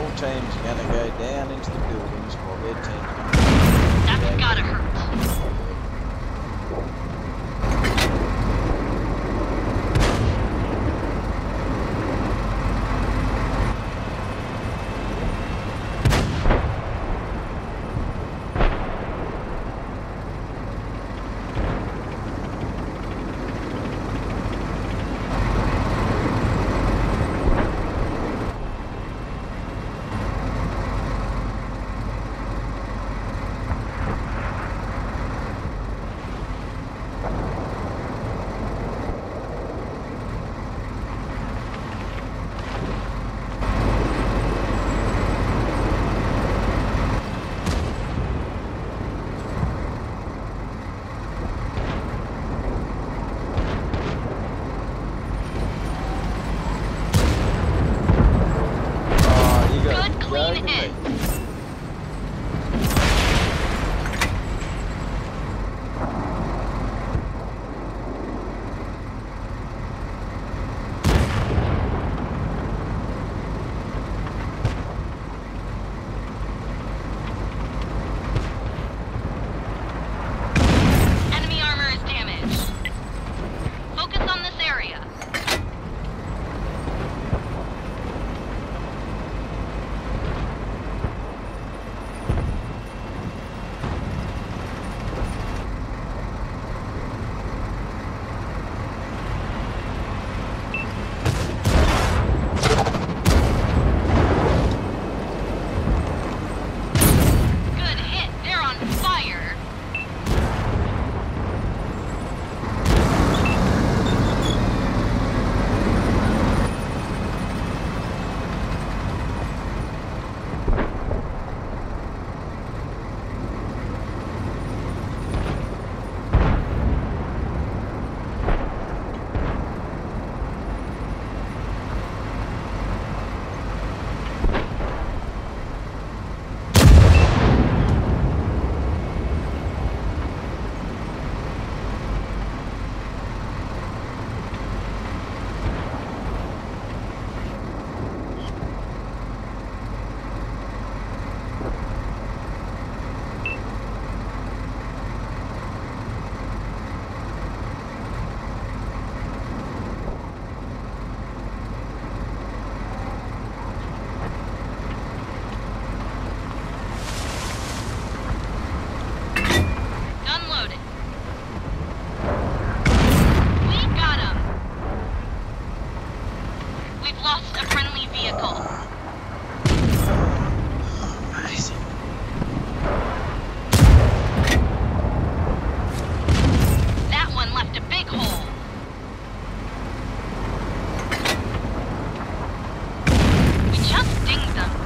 whole team's gonna go down into the buildings while their team's That's gotta hurt. Clean hit. Enemy armor is damaged. Focus on this area. Good hit. They're on fire. Gun loaded. We got him. We've lost a friendly vehicle. Amazing. That one left a big hole. We just dinged them.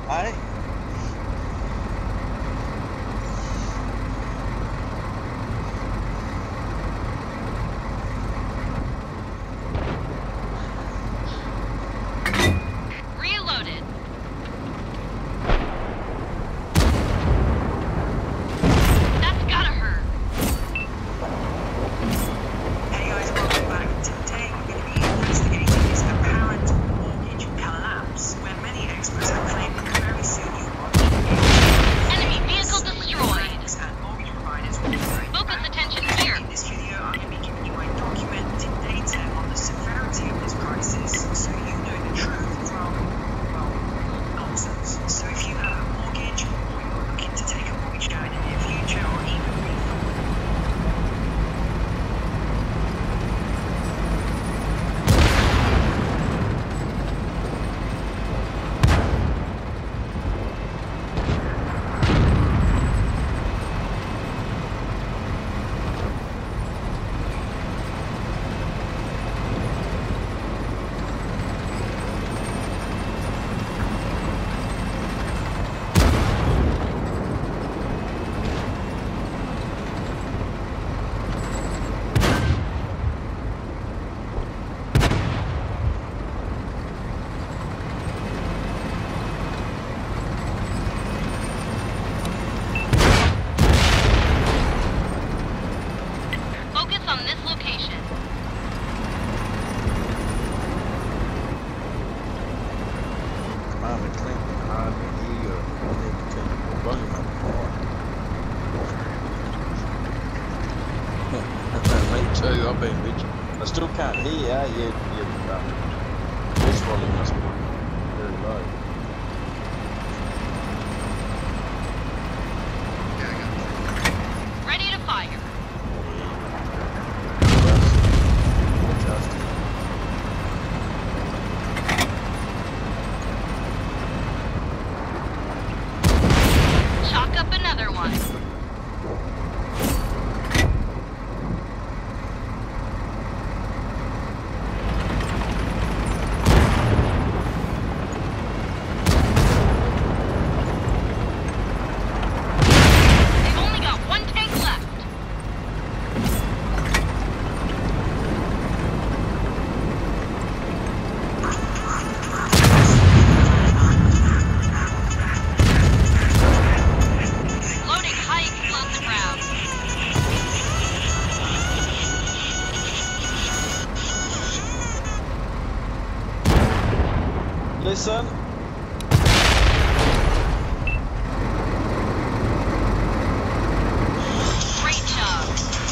Aye. Reloaded. That's gotta hurt. Hey guys, welcome back. Today we're going to be investigating this apparent mortgage collapse, where many experts have claimed that very soon you will Enemy vehicle destroyed. banks and mortgage providers will be going Focus back. attention here. In this video, I'm going to be giving you my documented data on the severity of this crisis, so you know the truth from, well, nonsense. So if you have a mortgage, or you're looking to take a mortgage out in the near future, or even refund, Focus on this location. Mama Clinton hardly hear or need to take the volume up more. Me too, I've been bitching. I still can't hear you. This volume must be very low. Ready to fire. Adjust it. Chalk up another one. They've only got one tank left. Loading high explosive rounds. Listen. Great job.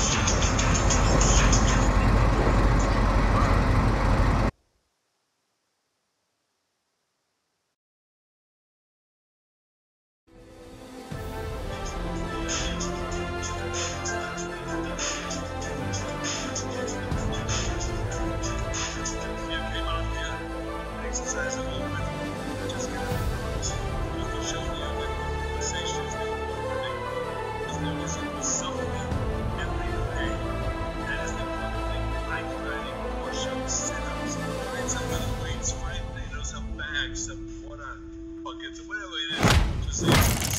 Exercise a little bit, just get it. You can show me that conversations that you want to make. As long as it was something every day. That is the one thing I created more show setups. And some little weights, right? They know some bags, some buckets, or whatever it is. Just say